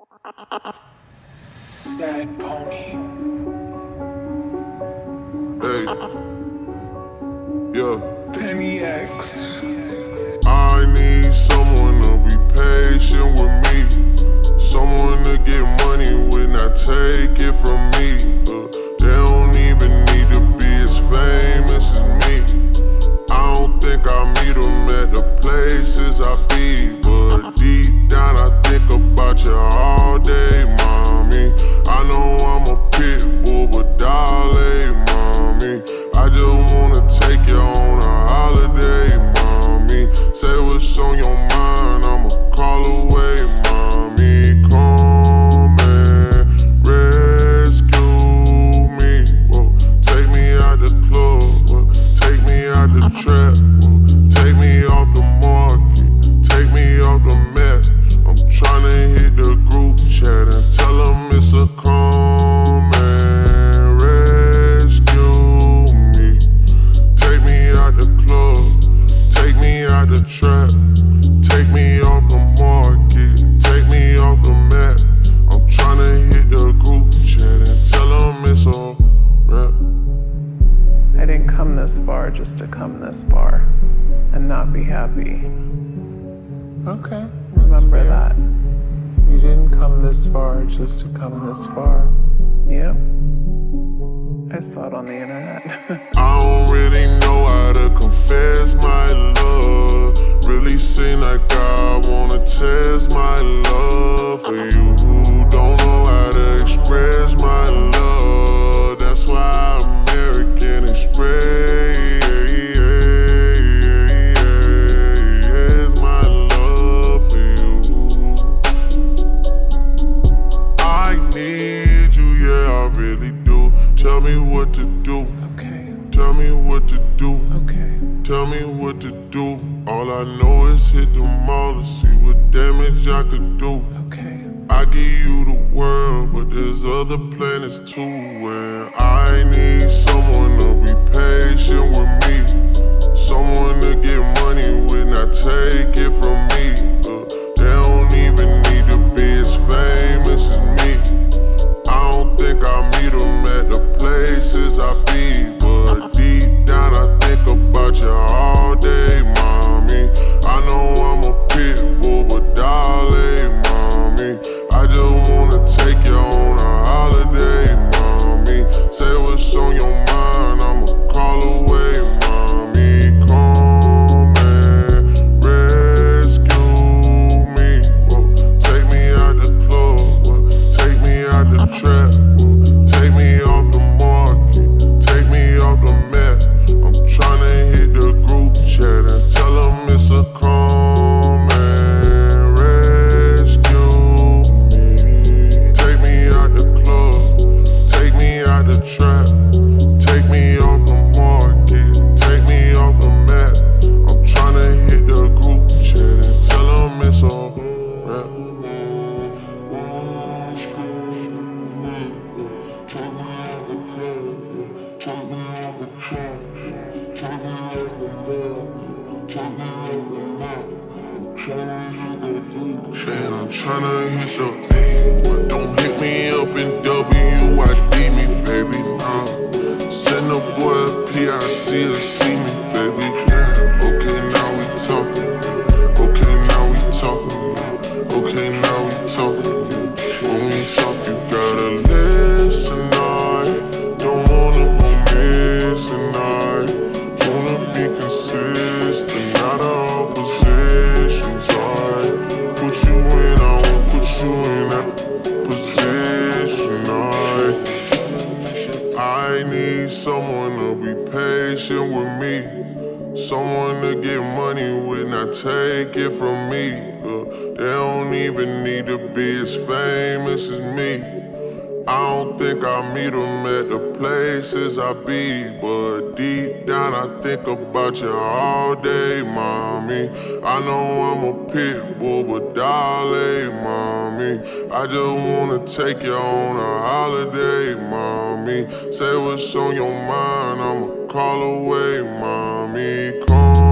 Sad pony. Hey, yeah. Penny X. I need someone to be patient with me. Someone to get money when I take it from me. They don't even need to be as famous as me. I don't think I meet them at the places I be. But deep down I think about you all day, mommy. I know I'm a pit bull, but darling, mommy, I just wanna take you on a holiday, mommy. Say what's on your mind, I'ma call away, mommy. Come and rescue me. Whoa. Take me out the club, whoa. Take me out the trap, whoa. Take me off the market, take me off the map. I'm tryna hit the group chat and tell them it's a come and rescue me. Take me out the club, take me out the trap, take me off the market, take me off the map. I'm tryna hit the group chat and tell them it's a rap. I didn't come this far just to come this far and not be happy. Okay. Remember that. You didn't come this far just to come this far. Yep. I saw it on the internet. I don't really know how to confess my love. Really seem like I wanna test my love for you who don't know how to express my love. That's why American Express my love for you. I need you, yeah, I really do. Tell me what to do. Okay. Tell me what to do. Okay. Tell me what to do. All I know is hit the mall to see what damage I could do. Okay. I give you the world, but there's other planets too. And I need someone to be patient with me. Someone to get money when I take it from me. They don't even need to be as famous as me. I don't think I meet them at the places I be. But deep down I think about you all day, mommy. I know I'm a pit bull, but darling, mommy, I just wanna take you on a holiday, mommy. Say what's on your mind, I'ma call away, mommy. Come and rescue me. Whoa. Take me out the club, whoa. Take me out the trap, whoa. Take me off the market, take me off the map. I'm tryna hit the group chat and tell them it's a come and rescue me. Take me out the club, take me out the trap, take me off the market, take me off the map. I'm tryna hit the group chat and tell them it's a rap. And I'm tryna hit the but don't hit me up in WID me, baby. Send a boy a PIC to see me, baby. Damn, okay, now we talking. Okay, now we talking. Okay, now we talking. When we talk, you gotta listen. I don't wanna go missing. I wanna be consistent, not all positions. I put you in, I won't put you in that position. I need someone to be patient with me. Someone to get money when I take it from me. They don't even need to be as famous as me. I don't think I meet them at the places I be. But deep down I think about you all day, mommy. I know I'm a pit bull, but darling, mommy, I just wanna take you on a holiday, mommy. Say what's on your mind, I'ma call away, mommy. Come